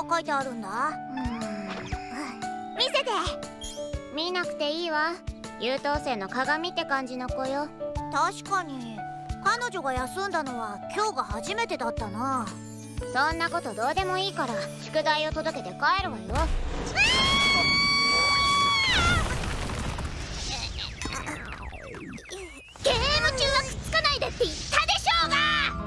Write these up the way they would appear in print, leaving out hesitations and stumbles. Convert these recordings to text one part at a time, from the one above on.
が書いてあるんだ？見せて。 見なくていいわ。優等生の鏡って感じの子よ。 確かに彼女が休んだのは今日が初めてだったな。 そんなことどうでもいいから宿題を届けて帰るわよ。ゲーム中はくっつかないでって言ったでしょうが。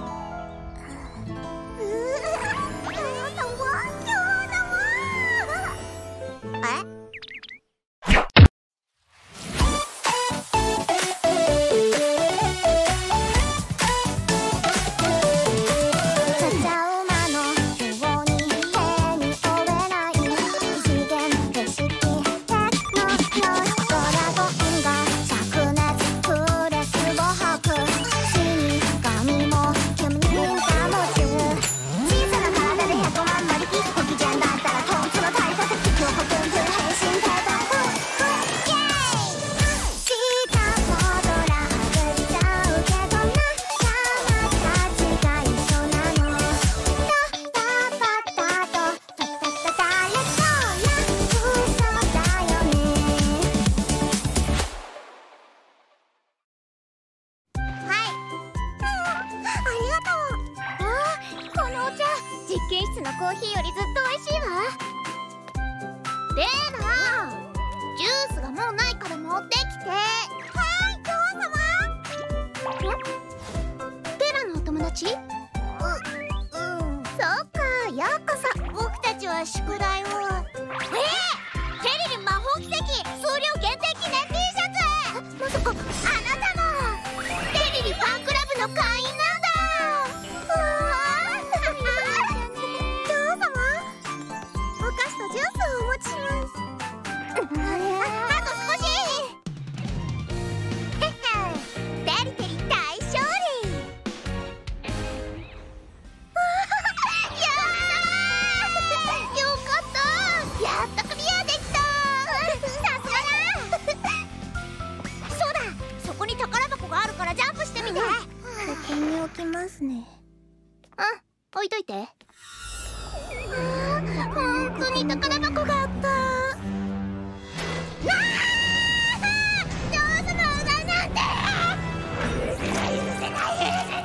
実験室のコーヒーよりずっと美味しいわ。レナ、ジュースがもうないから持ってきて。はい、女王様。ベラのお友達？そうか、ようこそ。 僕たちは宿題を。 テリリン魔法奇跡数量限定記念 T シャツ。まさかあなたもテリリファンクラブの会員なんだ。 ジュースをお持ちします。 あと少し。テリテリ大勝利。やよかった。やっとクリアできた。さすがだ。 そうだ、そこに宝箱があるからジャンプしてみて。 ここに置きますね。置いといて。本当に宝箱があった。女王様を奪うなんて。許せない。てっちゃん、あ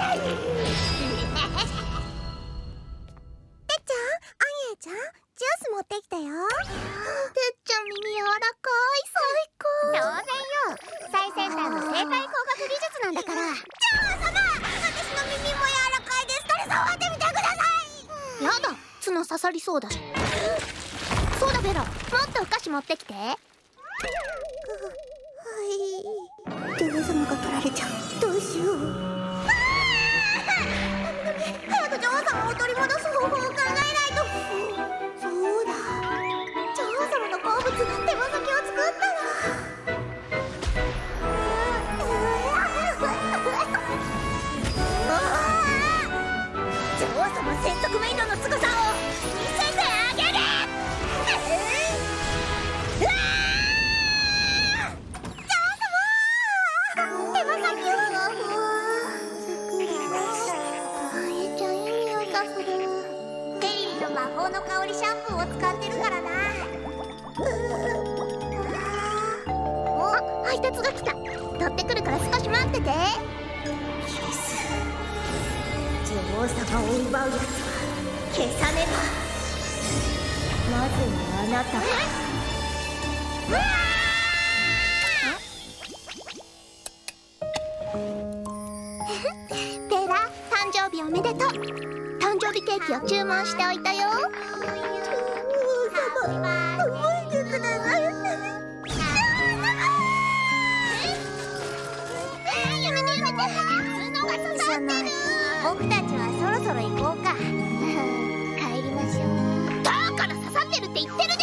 んえちゃん、ジュース持ってきたよ。てっちゃん、耳柔らかい。最高。当然よ、最先端の生体工学技術なんだから。女王様、私の耳も柔らかいです。どれ触ってみてください。やだ、角刺さりそうだ。そうだベラ、もっとお菓子持ってきて。はい。女王様が取られちゃう。どうしよう。早く女王様を取り戻す方法を考えないと。そうだ、女王様の好物手羽先を作ったら。女王様説得メイドのすごさを見せてあげる。女王様、手羽先を。あえちゃん、いい匂いがする。テリリの魔法の香りシャンプーを使ってるからな。配達が来た。取ってくるから少し待ってて。 女王様を奪うやつは消さねば。まずはあなた。 ペラ、誕生日おめでとう。誕生日ケーキを注文しておいたよ。 女王様、覚えてください。 やめて。角が刺さってる。 僕たちはそろそろ行こうか。 帰りましょう。だから刺さってるって言ってるで